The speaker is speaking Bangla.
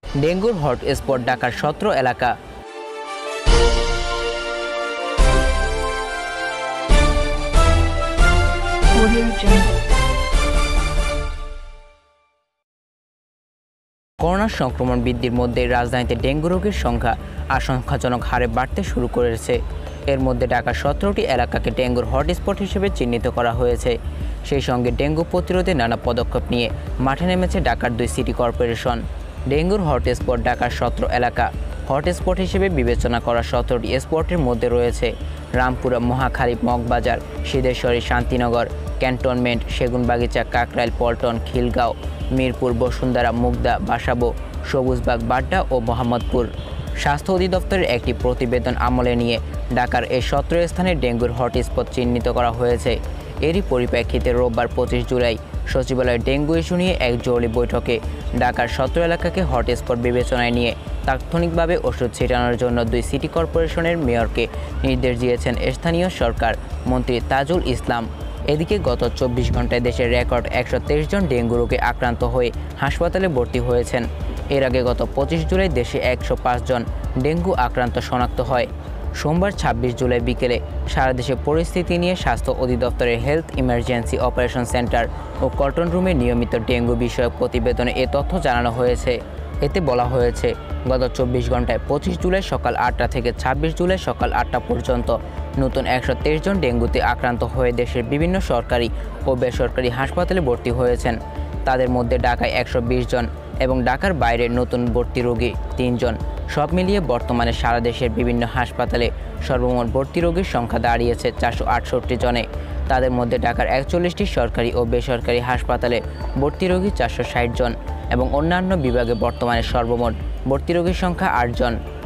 ডেঙ্গুর হটস্পট ঢাকার 17 এলাকা। করোনা সংক্রমণ বৃদ্ধির মধ্যে রাজধানীতে ডেঙ্গু রোগীর সংখ্যা আশঙ্কাজনক হারে বাড়তে শুরু করেছে। এর মধ্যে ঢাকার 17টি এলাকাকে ডেঙ্গুর হটস্পট হিসেবে চিহ্নিত করা হয়েছে। সেই সঙ্গে ডেঙ্গু প্রতিরোধে নানা পদক্ষেপ নিয়ে মাঠে নেমেছে ঢাকার 2 সিটি কর্পোরেশন। ডেঙ্গুর হটস্পট ঢাকার 17 এলাকা। হটস্পট হিসেবে বিবেচনা করা 17টি স্পটের মধ্যে রয়েছে রামপুরা, মহাখালী, মগবাজার, সিদ্ধেশ্বরী, শান্তিনগর, ক্যান্টনমেন্ট, সেগুনবাগিচা, কাকরাইল, পল্টন, খিলগাঁও, মিরপুর, বসুন্ধরা, মুগদা, বাসাবো, সবুজবাগ, বাড্ডা ও মোহাম্মদপুর। স্বাস্থ্য অধিদপ্তরের একটি প্রতিবেদন আমলে নিয়ে ঢাকার এই 17 স্থানে ডেঙ্গুর হটস্পট চিহ্নিত করা হয়েছে। এরই পরিপ্রেক্ষিতে রোববার 25 জুলাই সচিবালয়ে ডেঙ্গু ইস্যু নিয়ে এক জরুরি বৈঠকে ঢাকার 17 এলাকাকে হটস্পট বিবেচনায় নিয়ে তাৎক্ষণিকভাবে ওষুধ ছিটানোর জন্য 2 সিটি কর্পোরেশনের মেয়রকে নির্দেশ দিয়েছেন স্থানীয় সরকার মন্ত্রী তাজুল ইসলাম। এদিকে গত 24 ঘন্টায় দেশের রেকর্ড 123 জন ডেঙ্গু রোগে আক্রান্ত হয়ে হাসপাতালে ভর্তি হয়েছেন। এর আগে গত 25 জুলাই দেশে 105 জন ডেঙ্গু আক্রান্ত শনাক্ত হয়। সোমবার 26 জুলাই বিকেলে সারা দেশে পরিস্থিতি নিয়ে স্বাস্থ্য অধিদপ্তরের হেলথ ইমার্জেন্সি অপারেশন সেন্টার ও কন্ট্রোল রুমে নিয়মিত ডেঙ্গু বিষয়ক প্রতিবেদনে এ তথ্য জানানো হয়েছে। এতে বলা হয়েছে, গত 24 ঘন্টায় 25 জুলাই সকাল 8টা থেকে 26 জুলাই সকাল 8টা পর্যন্ত নতুন 123 জন ডেঙ্গুতে আক্রান্ত হয়ে দেশের বিভিন্ন সরকারি ও বেসরকারি হাসপাতালে ভর্তি হয়েছেন। তাদের মধ্যে ঢাকায় 120 জন এবং ঢাকার বাইরে নতুন ভর্তি রোগী 3 জন। সব মিলিয়ে বর্তমানে সারা দেশের বিভিন্ন হাসপাতালে সর্বমোট ভর্তি রোগীর সংখ্যা দাঁড়িয়েছে 468 জনে। তাদের মধ্যে ঢাকার 41টি সরকারি ও বেসরকারি হাসপাতালে ভর্তি রোগী 460 জন এবং অন্যান্য বিভাগে বর্তমানে সর্বমোট ভর্তি রোগীর সংখ্যা 8 জন।